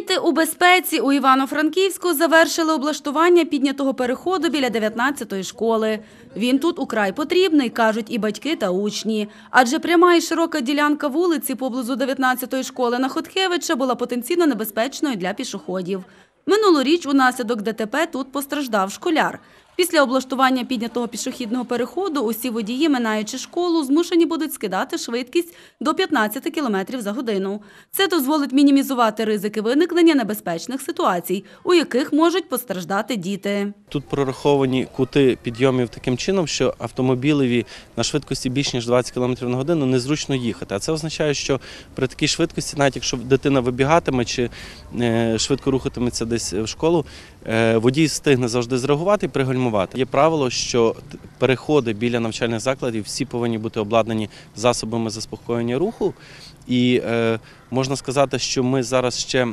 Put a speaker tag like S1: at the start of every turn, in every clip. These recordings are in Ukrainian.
S1: Діти у безпеці. У Івано-Франківську завершили облаштування піднятого переходу біля 19-ї школи. Він тут украй потрібний, кажуть і батьки та учні. Адже пряма і широка ділянка вулиці поблизу 19-ї школи на Хоткевича була потенційно небезпечною для пішоходів. Минулоріч унаслідок ДТП тут постраждав школяр. Після облаштування піднятого пішохідного переходу усі водії, минаючи школу, змушені будуть скидати швидкість до 15 км за годину. Це дозволить мінімізувати ризики виникнення небезпечних ситуацій, у яких можуть постраждати діти.
S2: Тут прораховані кути підйомів таким чином, що автомобілеві на швидкості більш ніж 20 км на годину незручно їхати. А це означає, що при такій швидкості, навіть якщо дитина вибігатиме чи швидко рухатиметься десь в школу, водій встигне завжди зреагувати і пригальмувати. Є правило, що переходи біля навчальних закладів всі повинні бути обладнані засобами заспокоєння руху. І можна сказати, що ми зараз ще,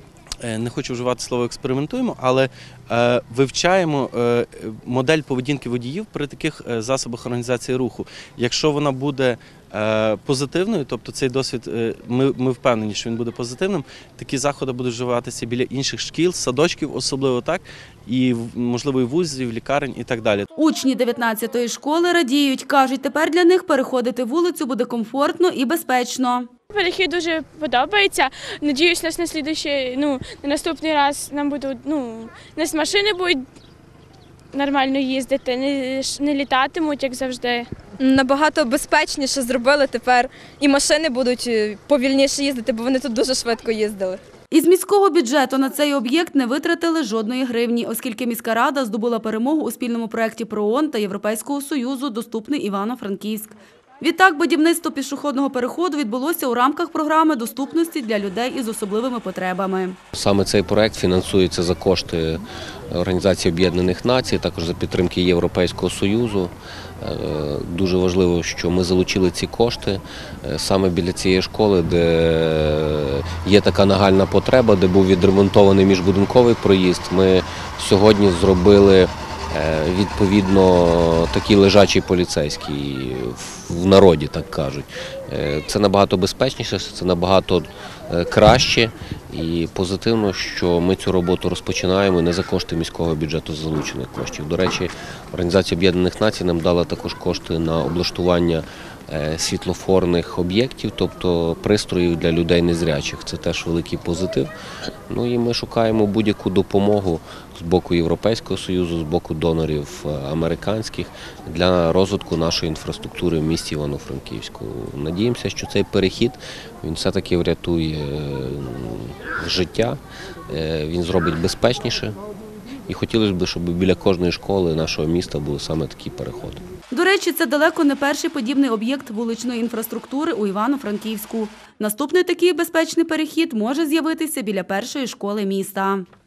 S2: не хочу вживати слово експериментуємо, але вивчаємо модель поведінки водіїв при таких засобах організації руху. Якщо вона буде позитивною, тобто цей досвід, ми впевнені, що він буде позитивним, такі заходи будуть вживатися біля інших шкіл, садочків, особливо так, і, можливо, і вузів, лікарень і так далі.
S1: Учні 19-ї школи радіють, кажуть, тепер для них переходити вулицю буде комфортно і безпечно.
S3: Перехід дуже подобається. Надіюсь, нас на наступний раз нам будуть, нас машини будуть нормально їздити, не літатимуть, як завжди.
S4: Набагато безпечніше зробили тепер, і машини будуть повільніше їздити, бо вони тут дуже швидко їздили.
S1: Із міського бюджету на цей об'єкт не витратили жодної гривні, оскільки міська рада здобула перемогу у спільному проєкті ПРООН та Європейського Союзу «Доступний Івано-Франківськ». Відтак, будівництво пішохідного переходу відбулося у рамках програми доступності для людей із особливими потребами.
S5: Саме цей проєкт фінансується за кошти Організації Об'єднаних Націй, також за підтримки Європейського Союзу. Дуже важливо, що ми залучили ці кошти саме біля цієї школи, де є така нагальна потреба, де був відремонтований міжбудинковий проїзд. Ми сьогодні зробили відповідно такий лежачий поліцейський в народі, так кажуть. Це набагато безпечніше, це набагато краще і позитивно, що ми цю роботу розпочинаємо не за кошти міського бюджету залучених коштів. До речі, Організація Об'єднаних Націй нам дала також кошти на облаштування світлофорних об'єктів, тобто пристроїв для людей незрячих. Це теж великий позитив. І ми шукаємо будь-яку допомогу з боку Європейського Союзу, з боку донорів американських для розвитку нашої інфраструктури в місті Івано-Франківську. Надіємося, що цей перехід він все-таки врятує життя, він зробить безпечніше. І хотілося б, щоб біля кожної школи нашого міста були саме такі переходи.
S1: До речі, це далеко не перший подібний об'єкт вуличної інфраструктури у Івано-Франківську. Наступний такий безпечний перехід може з'явитися біля першої школи міста.